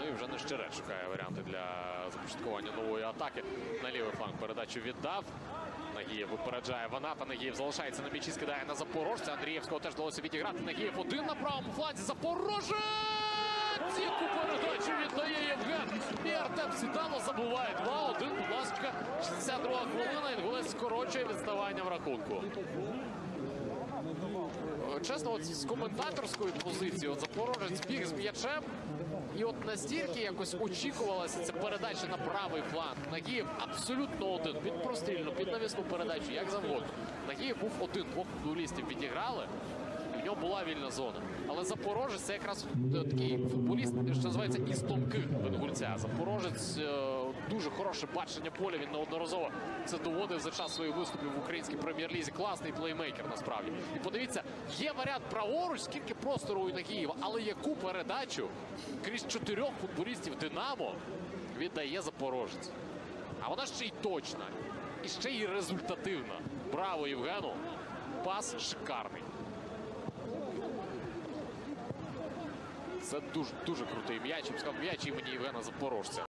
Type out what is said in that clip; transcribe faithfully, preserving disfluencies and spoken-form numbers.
Ну і вже Нещерет шукає варіанти для започаткування нової атаки. На лівий фланг передачу віддав. Нагієв випереджає Ваната. Нагієв залишається на м'ячі, скидає на Запорожця. Андрієвського теж вдалося відіграти. Нагієв один на правому фланзі. Запорожець! Яку передачу віддає Євген. І Артем Сідало забуває два один. Будь ласка, шістдесят друга хвилина. Інгулець скорочує відставання в рахунку. Чесно, от з коментаторської позиції от Запорожець біг з м'ячем. І от настільки якось очікувалася ця передача на правий фланг. Нагієв абсолютно один. Під прострільну, під навісну передачу, як завгодно. Нагієв був один. Двох футболістів відіграли. І в нього була вільна зона. Але Запорожець – це якраз такий футболіст, що називається із тонких Інгульця. Запорожець – дуже хороше бачення поля. Він неодноразово це доводив за час своїх виступів в українській прем'єр-лізі. Класний плеймейкер, насправді. І подивіться, є варіант праворуч, скільки простору у Нагієва, але яку передачу крізь чотирьох футболістів «Динамо» віддає Запорожець. А вона ще й точна, і ще й результативна. Браво Євгену! Пас шикарний. Це дуже, дуже крутий м'яч. Я б сказав, м'яч імені Євгена Запорожця.